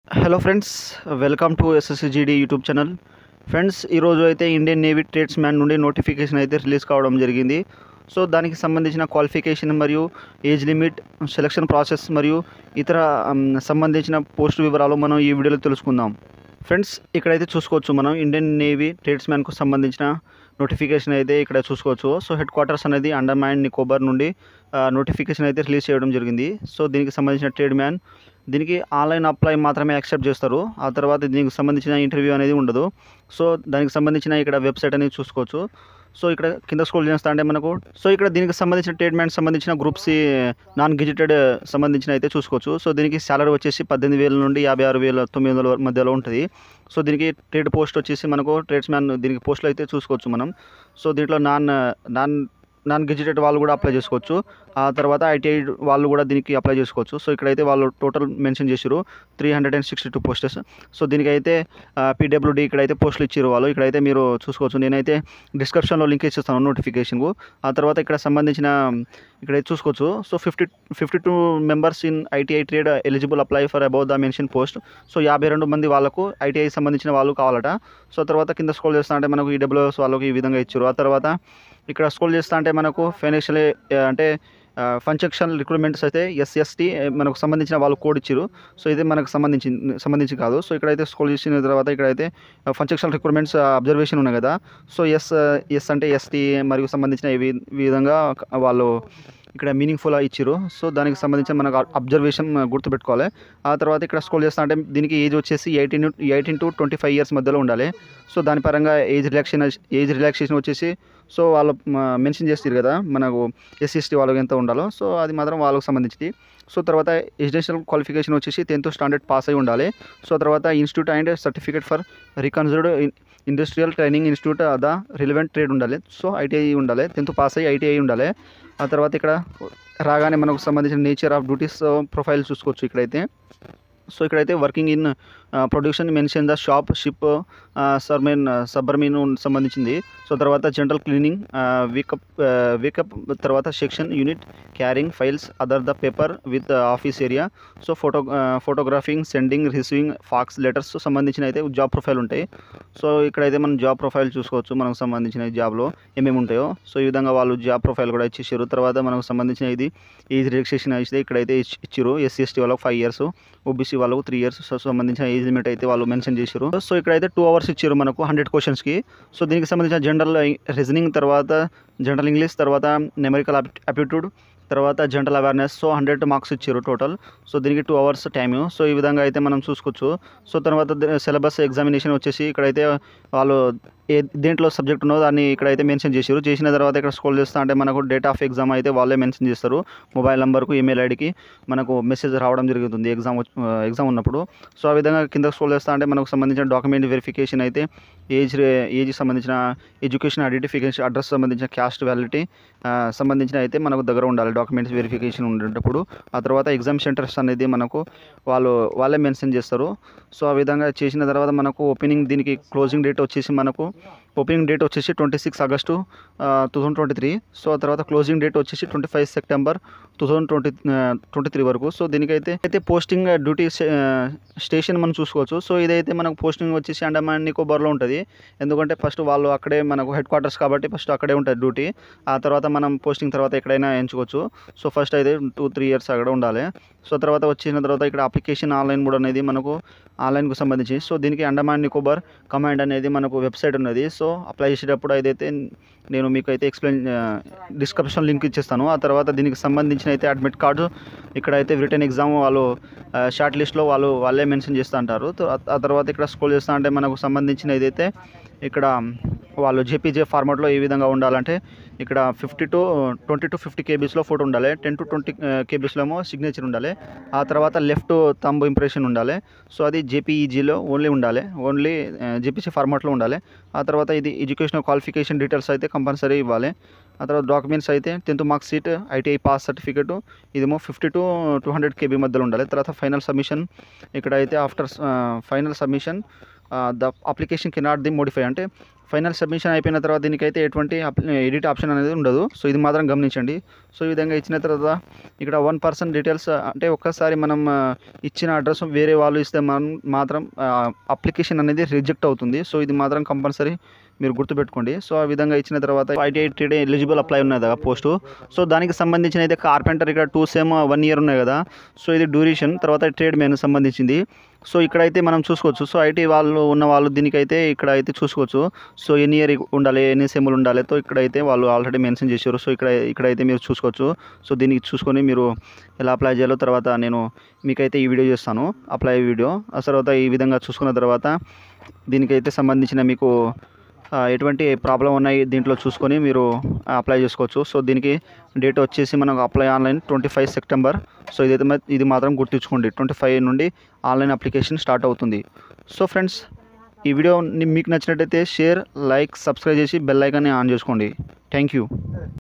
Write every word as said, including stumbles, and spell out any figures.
Hello friends, welcome to SSC GD YouTube channel. Friends, ఈరోజు అయితే Indian Navy tradesman నుండి notification అయితే release కావడం జరిగింది. సో దానికి సంబంధించిన క్వాలిఫికేషన్ మరియు ఏజ్ లిమిట్, సెలక్షన్ ప్రాసెస్ మరియు ఇతర అమ్, సంబంధించిన పోస్ట్ వివరాలు మనం ఈ వీడియోలో తెలుసుకుందాం. ఫ్రెండ్స్, ఇక్కడైతే చూసుకోవచ్చు మనం ఇండియన్ నేవీ ట్రేడ్స్ మ్యాన్కు సంబంధించిన నోటిఫికేషన్ అయితే ఇక్కడ చూసుకోవచ్చు. సో హెడ్ క్వార్టర్స్ అనేది అండమాన్ నికోబార్ నుండి నోటిఫికేషన్ అయితే రిలీజ్ చేయడం జరిగింది. సో దీనికి సంబంధించిన ట్రేడ్ మ్యాన్ దీనికి ఆన్లైన్ అప్లై మాత్రమే యాక్సెప్ట్ చేస్తారు. ఆ తర్వాత దీనికి సంబంధించిన ఇంటర్వ్యూ అనేది ఉండదు. సో దానికి సంబంధించిన ఇక్కడ వెబ్సైట్ అనేది చూసుకోవచ్చు. సో ఇక్కడ కింద స్క్రోల్ చేస్తా అంటే మనకు సో ఇక్కడ దీనికి సంబంధించిన ట్రేడ్మెంట్ సంబంధించిన గ్రూప్ సి నాన్ గెజిటెడ్ సంబంధించిన అయితే చూసుకోవచ్చు. సో దీనికి శాలరీ వచ్చేసి పద్దెనిమిది వేల నుండి యాభై ఆరు వేల తొమ్మిది వందల మధ్యలో ఉంటుంది. సో దీనికి ట్రేడ్ పోస్ట్ వచ్చేసి మనకు ట్రేడ్స్ మ్యాన్ దీనికి పోస్టులు అయితే చూసుకోవచ్చు మనం. సో దీంట్లో నాన్ నాన్ నాన్ గెజిటెడ్ వాళ్ళు కూడా అప్లై చేసుకోవచ్చు. ఆ తర్వాత ఐటీఐ వాళ్ళు కూడా దీనికి అప్లై చేసుకోవచ్చు. సో ఇక్కడైతే వాళ్ళు టోటల్ మెన్షన్ చేసారు three hundred and sixty two posts. So దీనికైతే పీడబ్ల్యూడి ఇక్కడైతే పోస్టులు ఇచ్చారు వాళ్ళు. ఇక్కడైతే మీరు చూసుకోవచ్చు. నేనైతే డిస్క్రిప్షన్లో లింక్ ఇచ్చేస్తాను నోటిఫికేషన్కు. ఆ తర్వాత ఇక్కడ సంబంధించిన ఇక్కడైతే చూసుకోవచ్చు. So fifty fifty two members in ITI trade eligible apply for about the mention post. So యాభై రెండు మంది వాళ్ళకు ఐటీఐ సంబంధించిన వాళ్ళు కావాలట. సో తర్వాత కింద స్క్రోల్ చేస్తా అంటే మనకు ఈడబ్ల్యూఎస్ వాళ్ళకి ఈ విధంగా ఇచ్చారు. ఆ తర్వాత ఇక్కడ స్క్రోల్ చేస్తా అంటే మనకు ఫైనాన్షియల్ అంటే ఫంక్షనల్ రిక్రూట్మెంట్స్ అయితే ఎస్ఎస్టీ మనకు సంబంధించిన వాళ్ళు కోడ్ ఇచ్చారు. సో ఇది మనకు సంబంధించి సంబంధించి కాదు. సో ఇక్కడైతే స్క్రోల్ చేసిన తర్వాత ఇక్కడైతే ఫంక్షనల్ రిక్రూట్మెంట్స్ అబ్జర్వేషన్ ఉన్నాయి కదా. సో ఎస్ ఎస్ అంటే ఎస్టీ మరియు సంబంధించిన ఈ విధంగా వాళ్ళు ఇక్కడ మీనింగ్ఫుల్గా ఇచ్చారు. సో దానికి సంబంధించిన మనకు అబ్జర్వేషన్ గుర్తుపెట్టుకోవాలి. ఆ తర్వాత ఇక్కడ స్క్రోల్ చేస్తా అంటే దీనికి ఏజ్ వచ్చేసి eighteen eighteen to twenty five years మధ్యలో ఉండాలి. సో దాని పరంగా ఏజ్ రిలాక్సేషన్ ఏజ్ రిలాక్సేషన్ వచ్చేసి సో వాళ్ళు మెన్షన్ చేస్తారు కదా మనకు ఎస్సీ ఎస్టీ వాళ్ళకి ఎంత ఉండాలో. సో అది మాత్రం వాళ్ళకి సంబంధించింది. సో తర్వాత ఎడ్యుకేషనల్ క్వాలిఫికేషన్ వచ్చేసి టెన్త్ స్టాండర్డ్ పాస్ అయి ఉండాలి. సో తర్వాత institute and certificate for reconsidered industrial training institute the relevant trade ఉండాలి. సో ఐటీఐ ఉండాలి, టెన్త్ పాస్ అయ్యి ఐటీఐ ఉండాలి. ఆ తర్వాత ఇక్కడ రాగానే మనకు సంబంధించిన నేచర్ ఆఫ్ డ్యూటీస్ ప్రొఫైల్ చూసుకోవచ్చు ఇక్కడైతే. సో ఇక్కడైతే working in production mention the shop ship సర్మెన్ సబ్బర్మీన్ సంబంధించింది. సో తర్వాత జనరల్ క్లీనింగ్ వీకప్ వీకప్ తర్వాత section unit carrying files other the paper with office area. So photo photographing sending receiving fax letters సంబంధించిన అయితే జాబ్ ప్రొఫైల్ ఉంటాయి. సో ఇక్కడైతే మనం జాబ్ ప్రొఫైల్ చూసుకోవచ్చు మనకు సంబంధించిన జాబ్లో ఏమేమి ఉంటాయో. సో ఈ విధంగా వాళ్ళు జాబ్ ప్రొఫైల్ కూడా ఇచ్చేసారు. తర్వాత మనకు సంబంధించిన ఇది ఏజ్ రిలాక్సేషన్ అయితే ఇక్కడైతే ఇచ్చారు. ఎస్సీ ఎస్టీ వాళ్ళకు ఫైవ్ ఇయర్స్, ఓబీసీ వాళ్ళకు త్రీ ఇయర్స్ సంబంధించిన ఏజ్ లిమిట్ అయితే వాళ్ళు మెన్షన్ చేశారు. సో ఇక్కడైతే టూ అవర్స్ ఇచ్చారు మనకు హండ్రెడ్ క్వశ్చన్స్కి. సో దీనికి సంబంధించిన జనరల్ రీజనింగ్, తర్వాత జనరల్ ఇంగ్లీష్, తర్వాత న్యూమరికల్ అప్టిట్యూడ్, తర్వాత general awareness. So hundred marks ఇచ్చారు టోటల్. సో దీనికి టూ అవర్స్ టైము. సో ఈ విధంగా అయితే మనం చూసుకోవచ్చు. సో తర్వాత సిలబస్ ఎగ్జామినేషన్ వచ్చేసి ఇక్కడైతే వాళ్ళు ఏ దేంట్లో సబ్జెక్ట్ ఉన్నదో దాన్ని ఇక్కడైతే మెన్షన్ చేశారు. చేసిన తర్వాత ఇక్కడ స్క్రోల్ చేస్తా అంటే మనకు డేట్ ఆఫ్ ఎగ్జామ్ అయితే వాళ్ళే మెన్షన్ చేస్తారు. మొబైల్ నెంబర్కు ఈమెయిల్ ఐడికి మనకు మెసేజ్ రావడం జరుగుతుంది ఎగ్జామ్ ఎగ్జామ్ ఉన్నప్పుడు. సో ఆ విధంగా కింద స్క్రోల్ చేస్తా అంటే మనకు సంబంధించిన డాక్యుమెంట్ వెరిఫికేషన్ అయితే ఏజ్ ఏజ్ సంబంధించిన ఎడ్యుకేషన్ ఐడెంటిఫికేషన్, అడ్రస్ సంబంధించిన క్యాస్ట్ వ్యాలిడిటీ సంబంధించిన అయితే మనకు దగ్గర ఉండాలి డాక్యుమెంట్స్ వెరిఫికేషన్ ఉండేటప్పుడు. ఆ తర్వాత ఎగ్జామ్ సెంటర్స్ అనేది మనకు వాళ్ళు వాళ్ళే మెన్షన్ చేస్తారు. సో ఆ విధంగా చేసిన తర్వాత మనకు ఓపెనింగ్ దీనికి క్లోజింగ్ డేట్ వచ్చేసి మనకు ఓపెనింగ్ డేట్ వచ్చేసి twenty six August two thousand twenty three. So ఆ తర్వాత క్లోజింగ్ డేట్ వచ్చేసి twenty five September two thousand twenty twenty three వరకు. సో దీనికైతే అయితే పోస్టింగ్ డ్యూటీ స్టేషన్ మనం చూసుకోవచ్చు. సో ఇదైతే మనకు పోస్టింగ్ వచ్చేసి అండమాన్ నికోబార్లో ఉంటుంది. ఎందుకంటే ఫస్ట్ వాళ్ళు అక్కడే మనకు హెడ్ క్వార్టర్స్ కాబట్టి ఫస్ట్ అక్కడే ఉంటుంది డ్యూటీ. ఆ తర్వాత మనం పోస్టింగ్ తర్వాత ఎక్కడైనా ఎంచుకోవచ్చు. సో ఫస్ట్ అయితే టూ త్రీ ఇయర్స్ అక్కడ ఉండాలి. సో తర్వాత వచ్చిన తర్వాత ఇక్కడ అప్లికేషన్ ఆన్లైన్ మోడ్ అనేది మనకు ఆన్లైన్కు సంబంధించి. సో దీనికి అండమాన్ నికోబార్ కమాండ్ అనేది మనకు వెబ్సైట్ ఉన్నది. సో అప్లై చేసేటప్పుడు అయితే నేను మీకు అయితే ఎక్స్ప్లెయిన్ డిస్క్రిప్షన్ లింక్ ఇచ్చేస్తాను. ఆ తర్వాత దీనికి సంబంధించిన అయితే అడ్మిట్ కార్డు ఇక్కడైతే రిటర్న్ ఎగ్జామ్ వాళ్ళు షార్ట్ లిస్ట్లో వాళ్ళు వాళ్ళే మెన్షన్ చేస్తూ అంటారు. ఆ తర్వాత ఇక్కడ స్క్రోల్ చేస్తా అంటే మనకు సంబంధించిన ఏదైతే ఇక్కడ వాళ్ళు జేపీజే ఫార్మాట్లో ఏ విధంగా ఉండాలంటే ఇక్కడ fifty to twenty to fifty కేబీస్లో ఫోటో ఉండాలి, టెన్ టు ట్వంటీ కేబీస్లో ఏమో సిగ్నేచర్ ఉండాలి. ఆ తర్వాత లెఫ్ట్ థంబ్ ఇంప్రెషన్ ఉండాలి. సో అది జేపీఈజీలో ఓన్లీ ఉండాలి, ఓన్లీ జేపీసీ ఫార్మాట్లో ఉండాలి. ఆ తర్వాత ఇది ఎడ్యుకేషనల్ క్వాలిఫికేషన్ డీటెయిల్స్ అయితే కంపల్సరీ ఇవ్వాలి. ఆ తర్వాత డాక్యుమెంట్స్ అయితే tenth marks sheet, ITI pass certificate, ఇదేమో fifty to two hundred KB మధ్యలో ఉండాలి. తర్వాత ఫైనల్ సబ్మిషన్ ఇక్కడ అయితే after final submission the application cannot the modify అంటే ఫైనల్ సబ్మిషన్ అయిపోయిన తర్వాత దీనికైతే ఎటువంటి ఎడిట్ ఆప్షన్ అనేది ఉండదు. సో ఇది మాత్రం గమనించండి. సో ఈ విధంగా ఇచ్చిన తర్వాత ఇక్కడ వన్ పర్సన్ డీటెయిల్స్ అంటే ఒక్కసారి మనం ఇచ్చిన అడ్రస్ వేరే వాళ్ళు ఇస్తే మనం మాత్రం అప్లికేషన్ అనేది రిజెక్ట్ అవుతుంది. సో ఇది మాత్రం కంపల్సరీ మీరు గుర్తుపెట్టుకోండి. సో ఆ విధంగా ఇచ్చిన తర్వాత ఐటీ ట్రేడ్ ఎలిజిబుల్ అప్లై ఉన్నది కదా పోస్టు. సో దానికి సంబంధించిన అయితే కార్పెంటర్ ఇక్కడ టూ సేమ్ వన్ ఇయర్ ఉన్నాయి కదా. సో ఇది డ్యూరేషన్ తర్వాత ట్రేడ్ మ్యాన్ సంబంధించింది. సో ఇక్కడైతే మనం చూసుకోవచ్చు. సో ఐటీ వాళ్ళు ఉన్న వాళ్ళు దీనికైతే ఇక్కడ అయితే చూసుకోవచ్చు. సో ఎన్ని ఇయర్ ఉండాలి, ఎన్ని సెమ్లు ఉండాలి, సో ఇక్కడైతే వాళ్ళు ఆల్రెడీ మెన్షన్ చేశారు. సో ఇక్కడ ఇక్కడైతే మీరు చూసుకోవచ్చు. సో దీనికి చూసుకొని మీరు ఎలా అప్లై చేయాలో తర్వాత నేను మీకైతే ఈ వీడియో చేస్తాను, అప్లై వీడియో. ఆ తర్వాత ఈ విధంగా చూసుకున్న తర్వాత దీనికైతే సంబంధించిన మీకు ఎటువంటి ప్రాబ్లం ఉన్నాయి దీంట్లో చూసుకొని మీరు అప్లై చేసుకోవచ్చు. సో దీనికి డేట్ వచ్చేసి మనకు apply online twenty five September. So ఇదైతే ఇది మాత్రం గుర్తుంచుకోండి, ట్వంటీ ఫైవ్ నుండి ఆన్లైన్ అప్లికేషన్ స్టార్ట్ అవుతుంది. సో ఫ్రెండ్స్, ఈ వీడియో మీకు నచ్చినట్టయితే షేర్, లైక్, సబ్స్క్రైబ్ చేసి బెల్ ఐకాన్ని ఆన్ చేసుకోండి. Thank you.